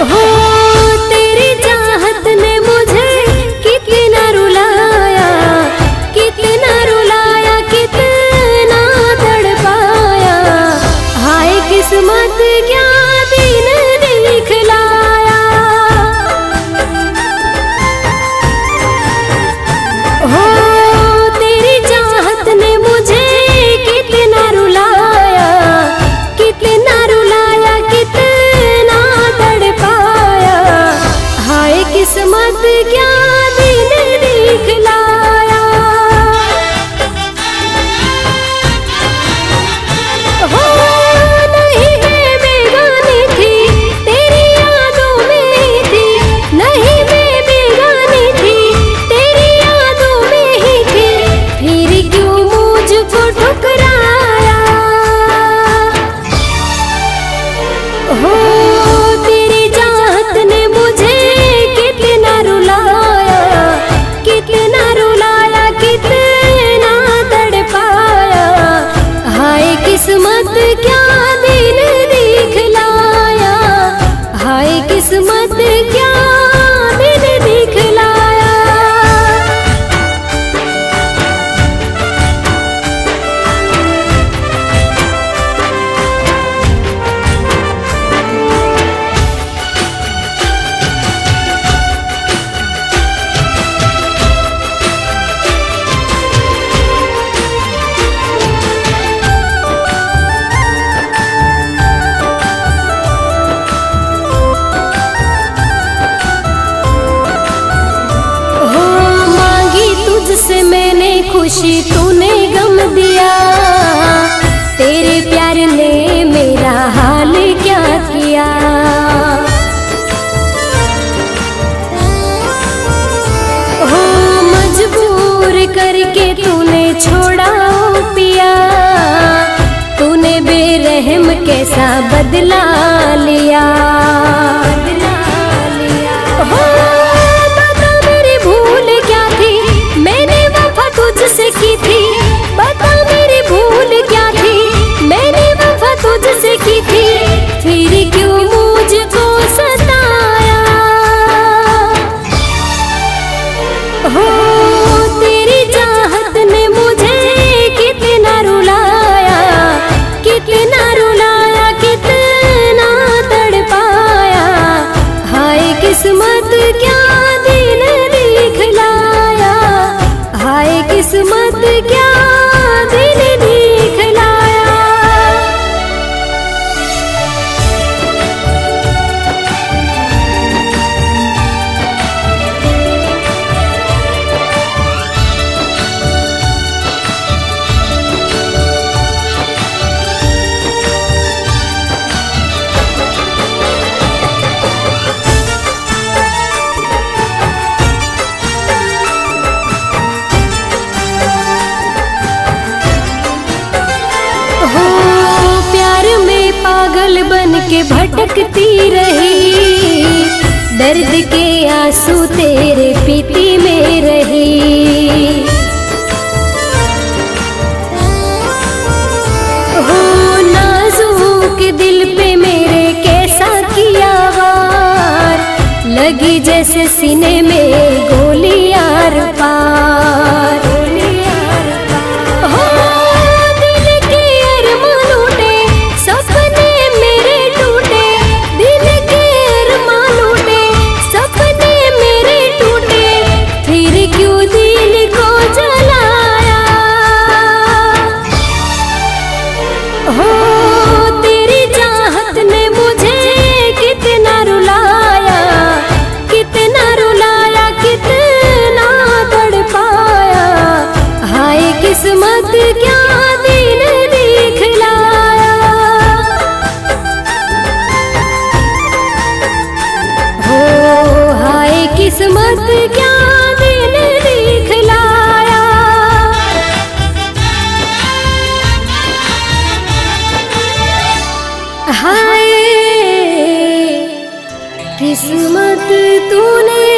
हो तेरी चाहत ने मुझे कितना रुलाया, कितना रुलाया, कितना तड़पाया। हाय किस्मत क्या दिन दिखलाया। हो तेरी चाहत ने मुझे कितना रुलाया, कितना रुलाया, कितना तड़पाया। हाय किस्मत क्या दिन दिखलाया। हो नहीं मैं बेगानी थी, तेरी यादों में थी। नहीं मैं बेगानी थी, तेरी यादों में ही थी। फिर क्यों मुझको ठुकराया। हो तेरी चाहत ने मुझे कितना रुलाया, कितना रुलाया, कितना तड़पाया। हाय किस्मत क्या दिन दिखलाया। हाय किस्मत क्या दिन दिखलाया। हो मांगी तुझसे मैंने खुशी, तूने गम दिया। तेरे प्यार ने मेरा हाल क्या किया। हो मजबूर करके तूने छोड़ा ओ पिया। तूने बेरहम कैसा बदला लिया। हो बता मेरी भूल क्या थी, मैंने वफा तुझसे की थी। बता मेरी भूल क्या थी, मैंने वफा तुझसे की थी। फिर क्यों मुझको सताया। हो तेरी चाहत ने मुझे कितना रुलाया, कितना रुलाया, कितना तड़पाया। हाय किस्मत क्या दिन दिखलाया। हाय किस्मत क्या दिन दिखलाया। हो प्यार में पागल बन के भटकती रही। दर्द के आंसू तेरे पीती में रही। हो नाजुक दिल पे मेरे कैसा किया वार। लगी जैसे सीने में गोली आर पार। हो दिल के अरमान टूटे, सपने मेरे टूटे। दिल के अरमान टूटे, सपने मेरे टूटे। फिर क्यों दिल को जलाया। हो तेरी चाहत ने मुझे कितना रुलाया, कितना रुलाया, कितना तड़पाया। हाय किस्मत क्या दिन दिखलाया। हो हाय किस्मत क्या दिन दिखलाया। हाय किस्मत तूने